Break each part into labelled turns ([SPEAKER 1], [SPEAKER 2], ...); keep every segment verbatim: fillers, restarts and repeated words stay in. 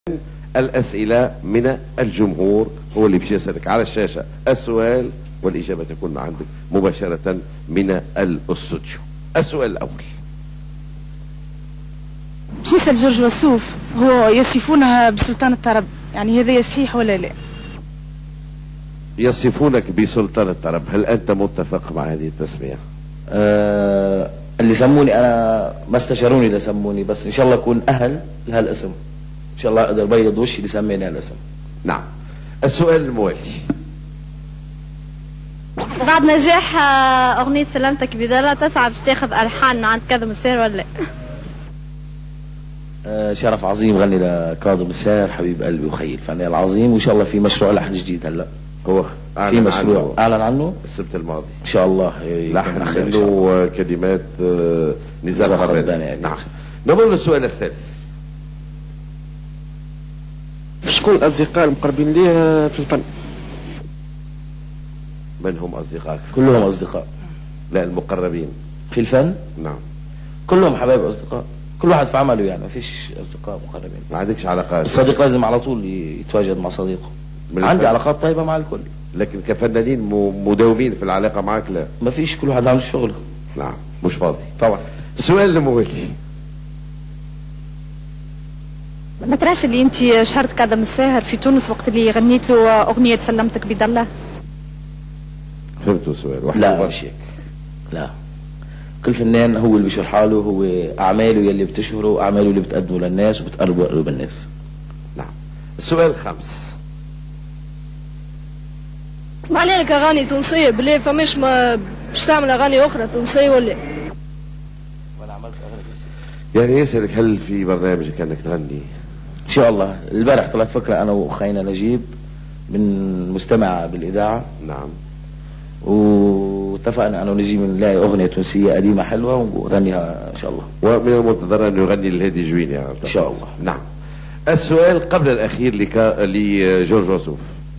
[SPEAKER 1] الأسئلة من الجمهور هو اللي باش يسألك على الشاشة السؤال والإجابة تكون عندك مباشرة من الاستوديو. السؤال الأول:
[SPEAKER 2] باش نسأل جورج وسوف، هو يصفونها بسلطان الطرب، يعني هذا صحيح ولا لا؟
[SPEAKER 1] يصفونك بسلطان الطرب، هل أنت متفق مع هذه التسمية؟
[SPEAKER 3] آه اللي سموني أنا ما استشاروني اللي سموني، بس إن شاء الله أكون أهل لهالاسم، إن شاء الله أقدر بيض وشي اللي سميني هالاسم.
[SPEAKER 1] نعم. السؤال الموالي:
[SPEAKER 4] بعد نجاح أغنية سلامتك بدلة تسعى باش تاخذ ألحان من عند كاظم الساهر ولا لا؟
[SPEAKER 3] آه شرف عظيم غني لكاظم الساهر حبيب قلبي وخيي الفنان العظيم، وإن شاء الله في مشروع لحن جديد هلا.
[SPEAKER 1] هو
[SPEAKER 3] في مشروع أعلن عنه
[SPEAKER 1] السبت الماضي
[SPEAKER 3] إن شاء الله،
[SPEAKER 1] لحن له كلمات نزار قرباني. نعم. نمر للسؤال الثالث:
[SPEAKER 5] شكون الأصدقاء المقربين ليه في الفن؟
[SPEAKER 1] من هم أصدقائك؟
[SPEAKER 3] كلهم أصدقاء.
[SPEAKER 1] لا، المقربين
[SPEAKER 3] في الفن؟
[SPEAKER 1] نعم.
[SPEAKER 3] كلهم حبايب أصدقاء، كل واحد في عمله، يعني ما فيش أصدقاء مقربين.
[SPEAKER 1] ما عندكش علاقات؟
[SPEAKER 3] الصديق لازم على طول يتواجد مع صديقه. عندي علاقات طيبة مع الكل،
[SPEAKER 1] لكن كفنانين مداومين في العلاقة معك لا؟
[SPEAKER 3] ما فيش، كل واحد عنده شغله.
[SPEAKER 1] نعم، مش فاضي
[SPEAKER 3] طبعا.
[SPEAKER 1] السؤال الموالي:
[SPEAKER 2] ما تراش اللي انت شهرت كاظم الساهر في تونس وقت اللي غنيت له اغنيه سلمتك بيد الله؟
[SPEAKER 1] فهمتوا السؤال؟
[SPEAKER 3] لا مش هيك، لا. كل فنان هو اللي بيشهر حاله، هو اعماله يلي بتشهره، اعماله اللي بتقدمه للناس وبتقرب قلوب الناس.
[SPEAKER 1] نعم. السؤال الخامس:
[SPEAKER 4] ما عليك اغاني تونسيه بلي فماش ما باش تعمل اغاني اخرى تونسيه ولا؟
[SPEAKER 3] وانا عملت اغاني
[SPEAKER 1] يعني يسألك هل في برنامجك انك تغني؟
[SPEAKER 3] ان شاء الله. البارح طلعت فكره انا واخينا نجيب من مستمع بالاذاعه.
[SPEAKER 1] نعم.
[SPEAKER 3] واتفقنا انا ونجيب نلاقي اغنيه تونسيه قديمه حلوه ونغنيها ان شاء الله.
[SPEAKER 1] ومن المنتظر انه يغني لهادي جويني يعني
[SPEAKER 3] ان شاء الله.
[SPEAKER 1] نعم. السؤال قبل الاخير لكا... لجورج وسوف: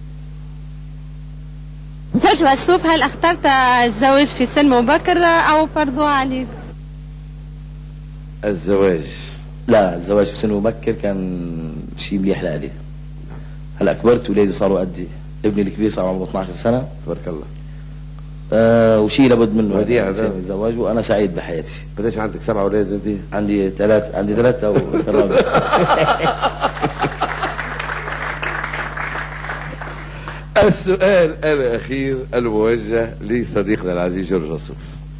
[SPEAKER 2] جورج وسوف، هل اخترت الزواج في سن مبكر او برضو علي؟
[SPEAKER 1] الزواج
[SPEAKER 3] لا، الزواج في سن مبكر كان شيء مليح لألي. هلا كبرت، ولادي صاروا قدي، ابني الكبير صار عمره اثنعش سنه
[SPEAKER 1] تبارك الله.
[SPEAKER 3] آه وشيء لابد منه
[SPEAKER 1] وديع هذا
[SPEAKER 3] الزواج، وانا سعيد بحياتي.
[SPEAKER 1] قديش عندك؟ سبعه اولاد انت؟
[SPEAKER 3] عندي ثلاث عندي ثلاثه والرابع.
[SPEAKER 1] السؤال الاخير الموجه لصديقنا العزيز جورج وسوف: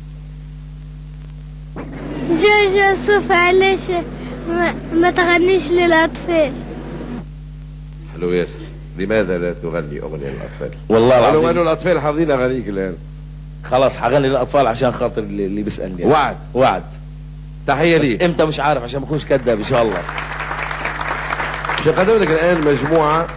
[SPEAKER 6] جورج وسوف، علاش ما, ما تغنيش للأطفال؟
[SPEAKER 1] حلو ياسر. لماذا لا تغني أغنية للأطفال؟
[SPEAKER 3] والله العظيم
[SPEAKER 1] ولو أنه الأطفال حافظين أغانيك الآن.
[SPEAKER 3] خلاص حغني للأطفال عشان خاطر اللي بيسألني.
[SPEAKER 1] وعد
[SPEAKER 3] وعد.
[SPEAKER 1] تحية لي.
[SPEAKER 3] امتى مش عارف عشان ما اكونش كذاب ان شاء الله.
[SPEAKER 1] مش هقدم لك الآن مجموعة